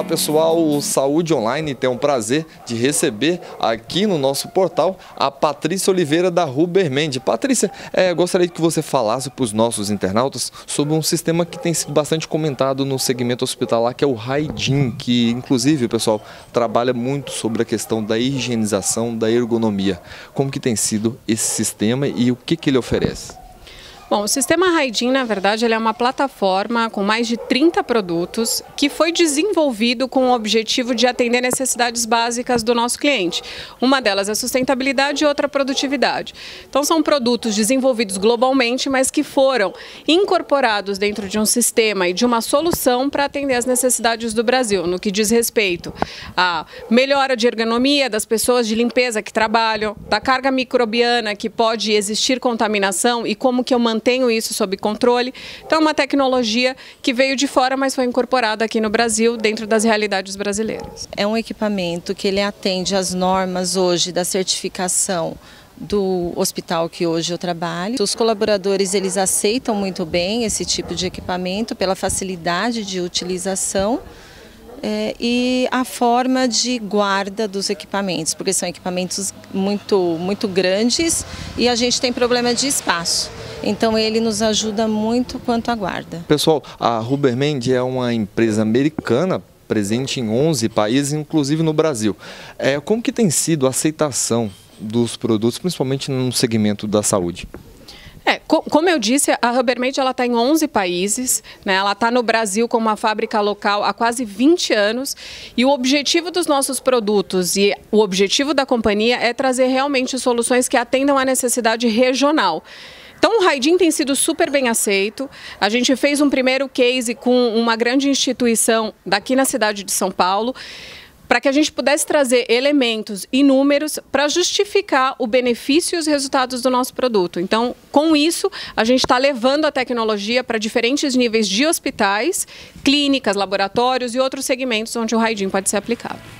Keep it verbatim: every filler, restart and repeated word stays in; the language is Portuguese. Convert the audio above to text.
pessoal, o Saúde Online tem o prazer de receber aqui no nosso portal a Patrícia Oliveira da Hubermendi. Patrícia, é, gostaria que você falasse para os nossos internautas sobre um sistema que tem sido bastante comentado no segmento hospitalar, que é o Hygiene, que inclusive, pessoal, trabalha muito sobre a questão da higienização, da ergonomia. Como que tem sido esse sistema e o que que ele oferece? Bom, o sistema Hygiene, na verdade, ele é uma plataforma com mais de trinta produtos que foi desenvolvido com o objetivo de atender necessidades básicas do nosso cliente. Uma delas é sustentabilidade e outra produtividade. Então, são produtos desenvolvidos globalmente, mas que foram incorporados dentro de um sistema e de uma solução para atender as necessidades do Brasil, no que diz respeito à melhora de ergonomia das pessoas de limpeza que trabalham, da carga microbiana que pode existir contaminação e como que eu mantenho Mantenho isso sob controle. Então, é uma tecnologia que veio de fora, mas foi incorporada aqui no Brasil, dentro das realidades brasileiras. É um equipamento que ele atende às normas hoje da certificação do hospital que hoje eu trabalho. Os colaboradores, eles aceitam muito bem esse tipo de equipamento pela facilidade de utilização. É, e a forma de guarda dos equipamentos, porque são equipamentos muito, muito grandes e a gente tem problema de espaço. Então ele nos ajuda muito quanto à guarda. Pessoal, a Hubermendi é uma empresa americana presente em onze países, inclusive no Brasil. É, como que tem sido a aceitação dos produtos, principalmente no segmento da saúde? É, como eu disse, a Hubermendi está em onze países, né? Ela está no Brasil com uma fábrica local há quase vinte anos e o objetivo dos nossos produtos e o objetivo da companhia é trazer realmente soluções que atendam à necessidade regional. Então, o Hygiene tem sido super bem aceito. A gente fez um primeiro case com uma grande instituição daqui na cidade de São Paulo, para que a gente pudesse trazer elementos e números para justificar o benefício e os resultados do nosso produto. Então, com isso, a gente está levando a tecnologia para diferentes níveis de hospitais, clínicas, laboratórios e outros segmentos onde o Hygiene pode ser aplicado.